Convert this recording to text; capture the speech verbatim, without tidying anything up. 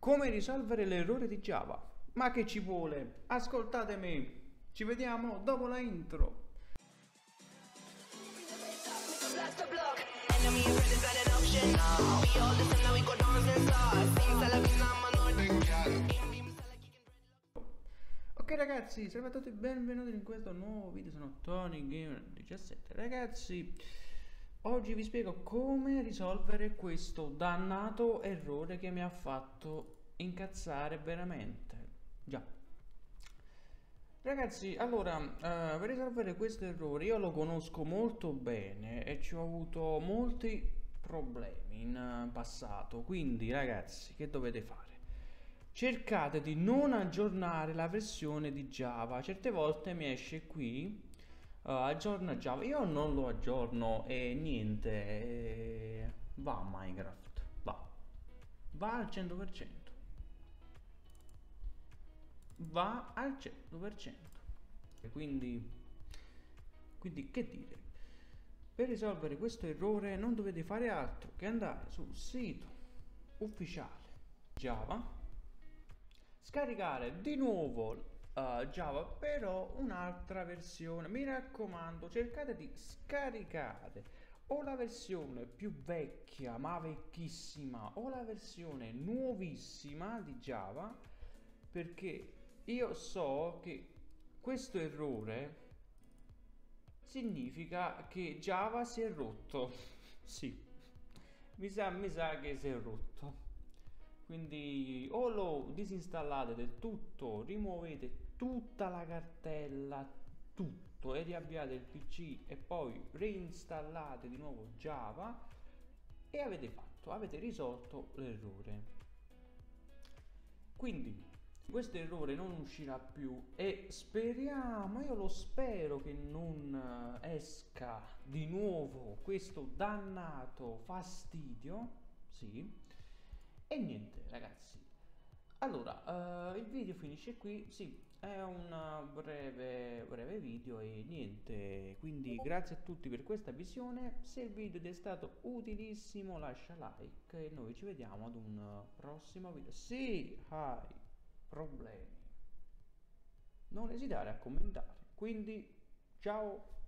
Come risolvere l'errore di Java? Ma che ci vuole? Ascoltatemi, ci vediamo dopo la intro. Ok ragazzi, salve a tutti e benvenuti in questo nuovo video, sono Tony Gamer diciassette. Ragazzi, oggi vi spiego come risolvere questo dannato errore che mi ha fatto incazzare veramente. Già. Ragazzi, allora, eh, per risolvere questo errore io lo conosco molto bene e ci ho avuto molti problemi in eh, passato, quindi ragazzi, che dovete fare? Cercate di non aggiornare la versione di Java. Certe volte mi esce qui uh, aggiorna Java, io non lo aggiorno e niente, eh, va Minecraft, va va al cento per cento, va al cento per cento. Quindi, quindi che dire, per risolvere questo errore non dovete fare altro che andare sul sito ufficiale Java, scaricare di nuovo uh, Java, però un'altra versione. Mi raccomando, cercate di scaricare o la versione più vecchia ma vecchissima o la versione nuovissima di Java, perché io so che questo errore significa che Java si è rotto. Sì, mi sa, mi sa che si è rotto. Quindi o lo disinstallate del tutto, rimuovete tutta la cartella, tutto, e riavviate il P C e poi reinstallate di nuovo Java e avete fatto, avete risolto l'errore. Quindi questo errore non uscirà più e speriamo, io lo spero, che non esca di nuovo questo dannato fastidio. Sì. E niente ragazzi, allora uh, il video finisce qui. Sì, è un breve, breve video e niente, quindi grazie a tutti per questa visione. Se il video ti è stato utilissimo lascia like e noi ci vediamo ad un prossimo video. Se hai problemi non esitare a commentare, quindi ciao.